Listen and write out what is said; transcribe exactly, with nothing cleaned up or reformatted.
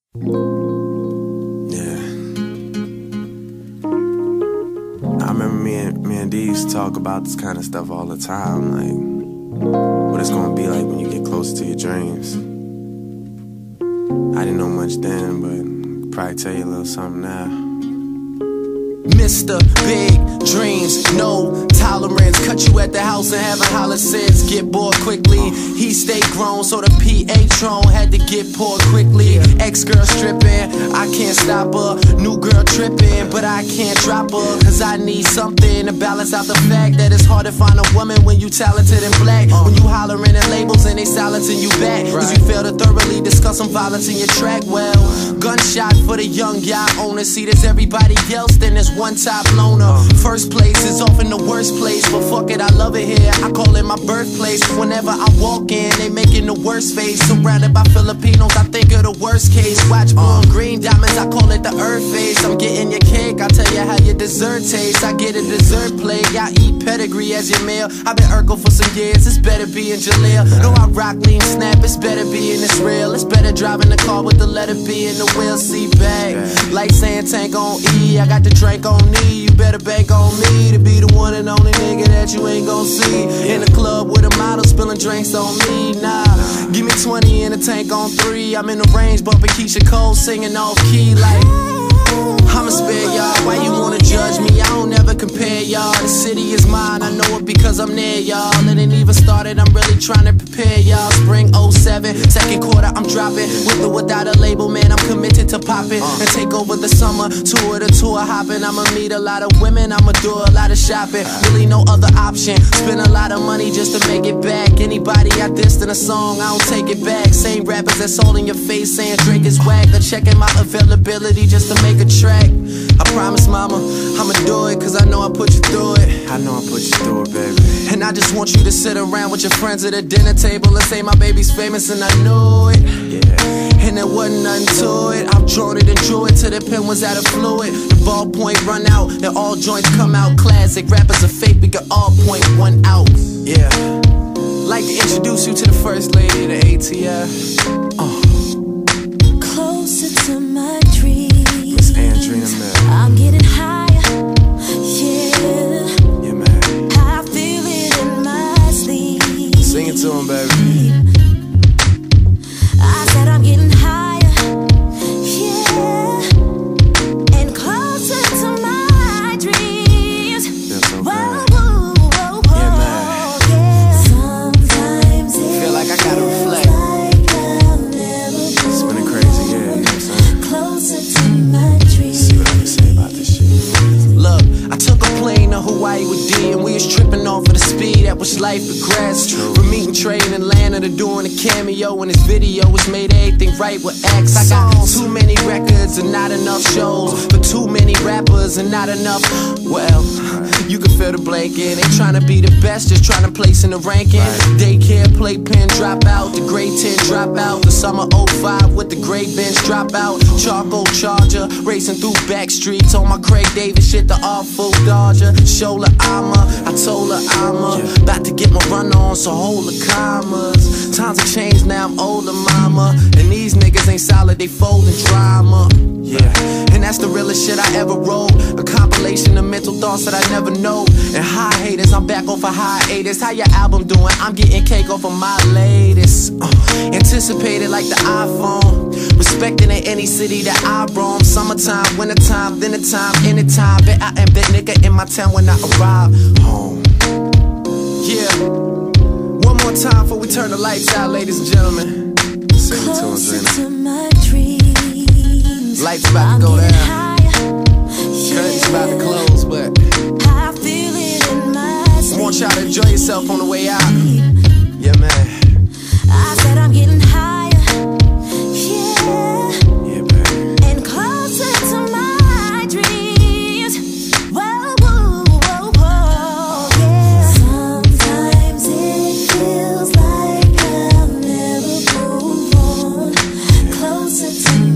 Yeah. I remember me and, me and D used to talk about this kind of stuff all the time, like what it's gonna be like when you get closer to your dreams. I didn't know much then, but I could probably tell you a little something now. Mister Big Dreams, no tolerance. Cut you at the house and have a holler since. Get bored quickly. He stayed grown, so the P A Tron had to get poured quickly. Ex-girl stripping, I can't stop her. New girl tripping, but I can't drop her. Cause I need something to balance out the fact that it's hard to find a woman when you talented and black. When you hollering at labels and they silencing you back. Cause you fail to thoroughly discuss some violence in your track. Well, gunshot for the young yacht owner. See, there's everybody else, then there's one top loner. First place is often the worst place, but fuck it, I love it here. I call it my birthplace. Whenever I walk in, they making the worst face. Surrounded by Filipinos, I think of the worst case. Watch blue and green diamonds, I call it the earth face. I'm getting your cake, I'll tell you how your dessert tastes. I get a dessert plate, I eat pedigree as your meal. I've been Urkel for some years, it's better being Jaleel. No, I rock lean snap, it's better being this real. It's better driving the car with the letter B in the wheel seat back. Like saying tank on E, I got the drink on me. You better bank on me to be the one and only nigga that you ain't gon' see in the club with a model spilling drinks on me. Nah, give me twenty in a tank on three. I'm in the range bumping Keisha Cole singing off key like I'ma spare y'all. Why you wanna judge me? I don't ever compare y'all. The city is mine, I know it because I'm near y'all. It ain't even started, I'm really trying to prepare y'all. Spring oh seven, second quarter I'm dropping. With or without a label, man, I'm committed to popping and take over the summer. Tour to tour hopping, I'ma meet a lot of women, I'ma do a lot of shopping. Really no other option, spend a lot of money just to make it back. Anybody I dissed in a song, I don't take it back. Same rappers that's all in your face saying Drake is whack. Or checking my availability just to make a track. I promise, mama, I'ma do it, cause I know I put you through it. I know I put you through it, baby. And I just want you to sit around with your friends at a dinner table and say my baby's famous, and I knew it. Yeah. And there wasn't nothing to it. I've drawn it and drew it till the pen was out of fluid. The ballpoint run out, and all joints come out. Classic rappers are fake, we can all point one out. Yeah. Like to introduce you to the first lady of the A T F. Uh. Closer to my dreams. Miss Andrina Miller. I'm getting higher, yeah. Yeah, man. I feel it in my sleep. Sing it to him, baby. I said I'm getting higher, yeah. And closer to my dreams. Feels so Whoa, good. whoa, whoa, whoa, Yeah, man. yeah. Sometimes it Feel like I gotta feels reflect. like I'll never It's been a crazy year, you know what I'm saying? closer to my dreams. See what I can say about this shit. Look, I took a plane to Hawaii with D, and we was tripping off of the speed at which life progressed. From meeting Trey in Atlanta to doing a cameo in his video, which made everything right with X. I got too many records and not enough shows for too many rappers and not enough. Well, you can feel the blanket. Ain't trying to be the best, just trying to place in the ranking. Daycare, playpen, drop out. The grade ten drop out. The summer oh five with the gray bench drop out. Charcoal Charger, racing through back streets on my Craig Davis shit, the awful Dodger. Shola Ama, I told her I'm a, about to get my run on, so hold the commas. Times have changed, now I'm older, mama. And these niggas ain't solid, they folding drama. Yeah, and that's the realest shit I ever wrote. A compilation of mental thoughts that I never know. And high haters, I'm back off of hiatus. How your album doing? I'm getting cake off of my latest. uh, Anticipated like the iPhone. Respected in any city that I roam. Summertime, wintertime, dinner time, anytime. Bet I am that nigga in my town when I arrive home. Yeah. One more time before we turn the lights out, ladies and gentlemen. Sing it to him, Closer Andrina. to my dreams. Lights about to go down. Curtains about to close, but I feel it in my I want y'all to enjoy yourself on the way out. Yeah, man. I said I'm getting higher, yeah. Yeah, baby. And closer to my dreams. Whoa, whoa, whoa, whoa, yeah. Sometimes it feels like I'll never move on. Closer to